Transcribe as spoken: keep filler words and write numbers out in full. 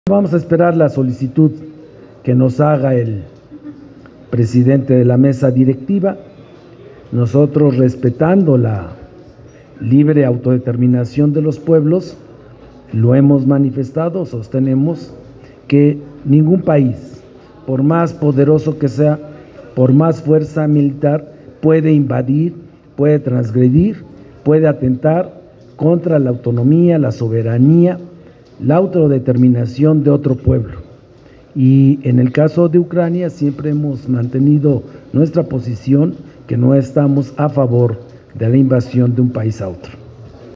Vamos a esperar la solicitud que nos haga el presidente de la mesa directiva. Nosotros, respetando la libre autodeterminación de los pueblos, lo hemos manifestado, sostenemos que ningún país, por más poderoso que sea, por más fuerza militar, puede invadir, puede transgredir, puede atentar contra la autonomía, la soberanía, la autodeterminación de otro pueblo. Y en el caso de Ucrania siempre hemos mantenido nuestra posición, que no estamos a favor de la invasión de un país a otro.